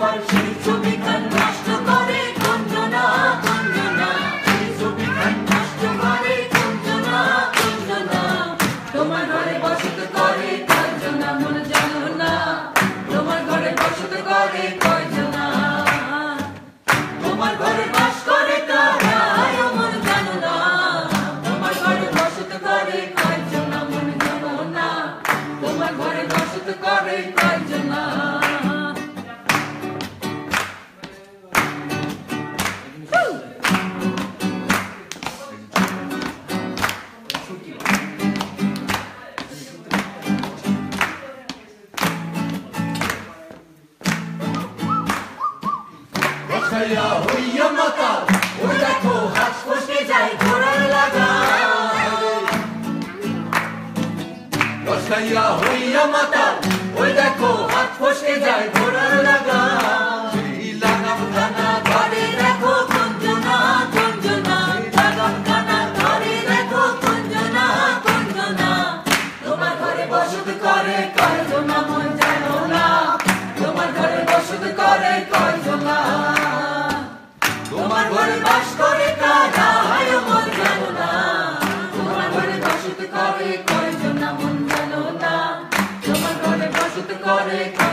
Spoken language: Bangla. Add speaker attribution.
Speaker 1: ঘর সেই ছবিখান নষ্ট করে কুঞ্জনা কুঞ্জনা সেই ছবিখান নষ্ট করে কুঞ্জনা কুঞ্জনা তোমার ঘরে বসত করে কয়জনা মন জানো না তোমার ঘরে বসত করে কয়জনা তোমার ঘরে বাস করে কারা মন জানো না তোমার ঘরে বসত করে কয়জনা মন জানো না তোমার ঘরে বসত করে কয়জনা
Speaker 2: হইয়া হইয়া মাতা ওই দেখো হাত ফসকে যায় ঘোড়ার লাগা রসাইয়া হইয়া মাতা ওই দেখো হাত ফসকে যায় ঘোড়ার লাগা সেই লাগাম খানা
Speaker 1: ঘরে দেখো কুঞ্জনা কুঞ্জনা লাগাম খানা ঘরে দেখো কুঞ্জনা কুঞ্জনা তোমার ঘরে বসত করে কয়জনা মন জানো না তোমার ঘরে বসত করে কয়জনা তোমার ঘরে বাস করে কারা মন জানো না তোমার ঘরে বসত করে কয়জনা মন জানো না তোমার ঘরে বসত করে